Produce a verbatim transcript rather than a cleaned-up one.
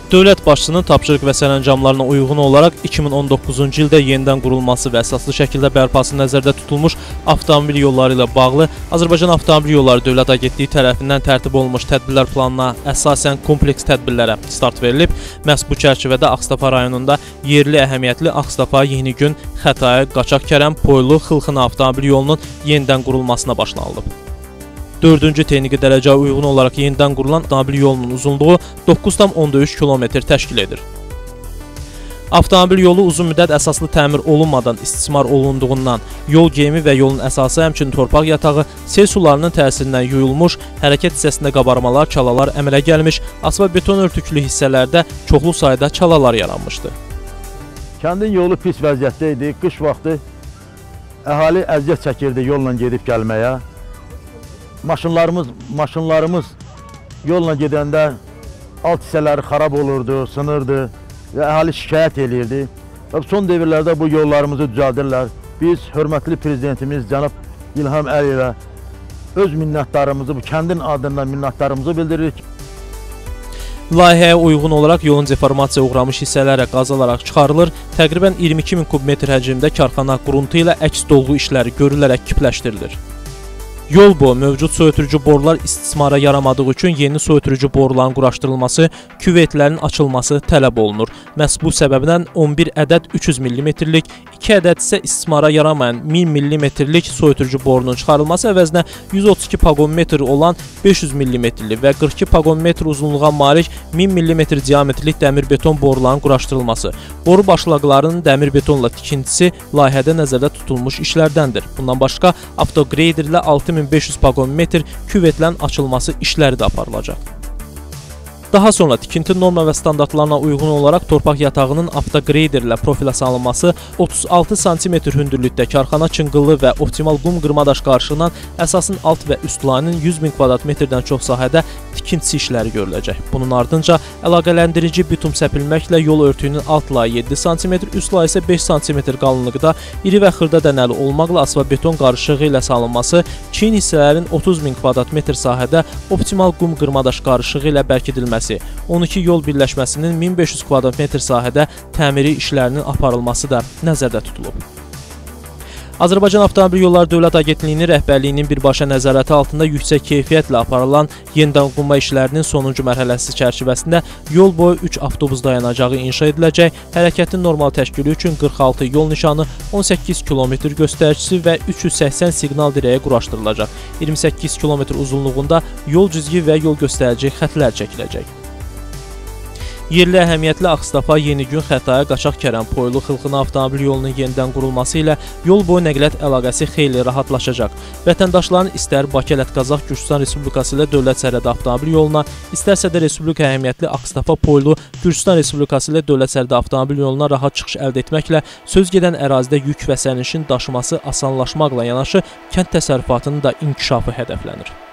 Dövlət başçısının tapşırıq və sərəncamlarına uyğun olaraq iki min on doqquzuncu ildə yenidən qurulması və əsaslı şəkildə bərpası nəzərdə tutulmuş avtomobil yolları ilə bağlı Azərbaycan Avtomobil Yolları Dövlət Agentliyi tərəfindən tərtib olunmuş tədbirlər planına əsasən kompleks tədbirlərə start verilib. Məhz bu çərçivədə Ağstafa rayonunda yerli əhəmiyyətli Ağstafa, Yenigün, Xətai, Qaçaq-Kərəm, Poylu, Xılxına avtomobil yolunun yenidən qurulmasına başlanılıb. Dördüncü texniki dərəcəyə uyğun olaraq yenidən qurulan avtomobil yolunun uzunluğu doqquz tam onda üç kilometr təşkil edir. Avtomobil yolu uzun müddət əsaslı təmir olunmadan istismar olunduğundan yol geyimi və yolun əsası, həmçinin torpaq yatağı sel sularının təsirindən yuyulmuş, hərəkət hissəsində qabarmalar, çalalar əmələ gəlmiş, asfalt beton örtüklü hissələrdə çoxlu sayda çalalar yaranmışdı. Kəndin yolu pis vəziyyətdə idi. Qış vaxtı əhali əziyyət çəkirdi yolla gedib gəlməyə. Maşınlarımız, maşınlarımız yolla gedəndə alt hissələri xarab olurdu, sınırdı və əhali şikayət edirdi. Və son devirlərdə bu yollarımızı düzəldirlər. Biz hörmətli prezidentimiz cənab İlham Əliyevə öz minnətdarımızı, bu kəndin adından minnətdarımızı bildiririk. Layihəyə uyğun olaraq yolun deformasiyaya uğramış hissələrə qazalaraq çıxarılır, təqribən iyirmi iki min kubmetr həcmdə karxana quruntu ilə əks dolğu işləri görülərək kipləşdirilir. Yol boyu mövcud su ötürücü borular istismara yaramadığı üçün yeni su ötürücü boruların quraşdırılması, küvetlərin açılması tələb olunur. Məhz bu səbəbdən on bir ədəd üç yüz millimetrlik, iki ədəd isə istismara yaramayan min millimetrlik su ötürücü borunun çıxarılması əvəzinə yüz otuz iki pagometr olan beş yüz millimetrlik və qırx iki pagometr uzunluğa malik min millimetr diametrlik dəmir beton boruların quraşdırılması, boru başlaqlarının dəmir betonla tikintisi layihədə nəzərdə tutulmuş işlərdəndir. Bundan başqa avtogreyder ilə altı min beş yüz pagometr küvetlərin açılması işləri də aparılacaq. Daha sonra tikinti norma və standartlarına uyğun olaraq torpaq yatağının avtogreyder ilə profilə salınması, otuz altı santimetr hündürlükdə karxana çınqıllı və optimal qum qırmadaş qarışığından əsasın alt və üst layının yüz min kvadrat metrdən çox sahədə tikintisi işləri görüləcək. Bunun ardınca əlaqələndirici bitum səpilməklə yol örtüyünün alt layı yeddi santimetr, üst layı isə beş santimetr qalınlıqda iri və xırda dənəli olmaqla asfalt beton qarışığı ilə salınması, çiyin hissələrin otuz min kvadrat metr sahədə optimal qum qırmadaş qarışığı ilə bərkidilməsi, on iki yol birləşməsinin min beş yüz kvadrat metr sahədə təmiri işlərinin aparılması da nəzərdə tutulub. Azərbaycan Avtomobil Yolları Dövlət Agentliyinin rəhbərliyinin birbaşa nəzarəti altında yüksək keyfiyyətlə aparılan yenidən qurma işlərinin sonuncu mərhələsi çərçivəsində yol boyu üç avtobus dayanacağı inşa ediləcək, hərəkətin normal təşkili üçün qırx altı yol nişanı, on səkkiz kilometr göstəricisi və üç yüz səksən siqnal dirəyi quraşdırılacaq. iyirmi səkkiz kilometr uzunluğunda yol cizgi və yol göstərici xətlər çəkiləcək. Yerli əhəmiyyətli Ağstafa, Yenigün, Xətai, Qaçaq-Kərəm, Poylu, Xılxına avtomobil yolunun yenidən qurulması ilə yol boyu nəqliyyat əlaqəsi xeyli rahatlaşacaq. Vətəndaşların istər Bakı Ələt-Qazax Gürcüstan Respublikası ilə dövlət sərhədi avtomobil yoluna, istərsə də Respublika əhəmiyyətli Ağstafa, Poylu, Gürcüstan Respublikası ilə dövlət sərhədi avtomobil yoluna rahat çıxış əldə etməklə söz gedən ərazidə yük və sərnişin daşıması asanlaşmaqla yanaşı kənd təsərrüfatının da inkişafı hədəflənir.